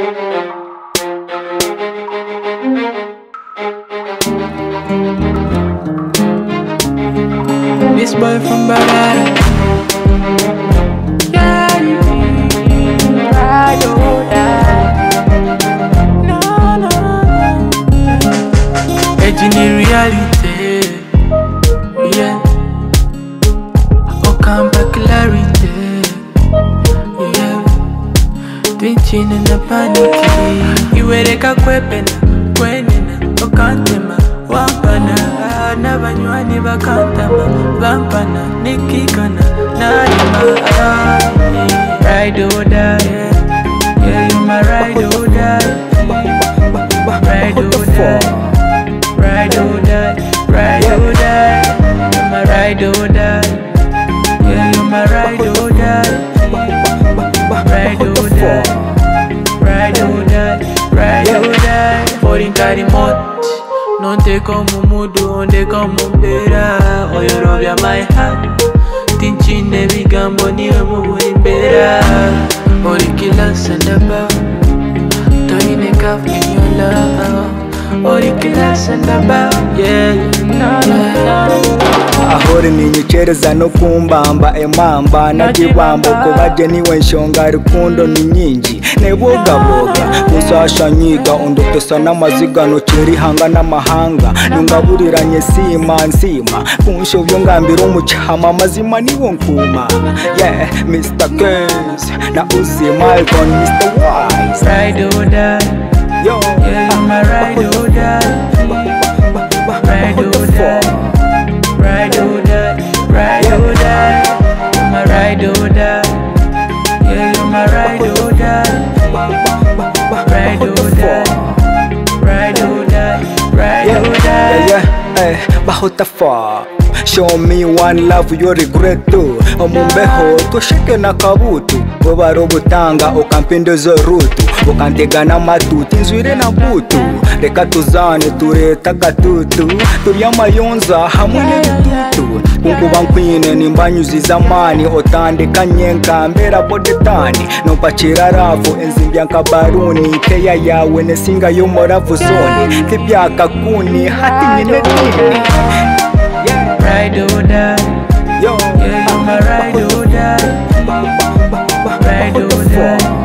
This boy from Baghdad. Yeah, ride or die. No, no, no. Edging in reality. Yeah. Oh, come back clarity. Yeah. Twitching in the panic. You were a kwepena, kwenina, okantema, wampana. N'abanywanyi bakantama bampana nikikana narima ride or die, yeah, you my ride or die, ride or die, ride or die, ride or die, you my ride or die, yeah, you my ride or die, ride or die, ride or die, ride or die, falling remote. Non te como mudu, onde como mbera. Oyorobya my heart. Tinchine bigambo niwe mubuimbera. Orikila sandaba. Toine kaf in your love. Orikila sandaba. Yeah, no, no, no. Ahore ninyichereza no kumbamba emamba nakibambo kubaje niwe nshonga rukundo ni nyingi nebogaboga musashanyiga undutesa n'amaziga no kiri hanga n'amahanga nungaburiranye sima nsima kunshovyo ngambira umucyama mazima niwo nkuma. Yeah, Mr. Games na Uzi Malcon, Mr. Wise. Ride or die, yo, yeah, you my ride or die, ride or die. Ride or die, ride or die, you're my ride or die, yeah, you're my ride or die, ride or die, ride or die, ride or die. Yeah, bahutafa. Show me one love you regret to. Omumbeho tushike na kabutu. Bobaro butanga okampindozo rutu. Okantega na matuti nzwire na butu. Reka tuzane tureta gatutu. Turya mayonza hamwe n'ibitutu. Kunkuba nkwine nimbanyuzi zamani. Otandika nyenka mbera bodetani. Nopachira rafu enzimbya nkabaruni. Keya yawe nesinga yomoravu zoni. Tibyaka kuni hati nyine nini. Ride or die, yo, yeah, you're my ride or die, ride or die.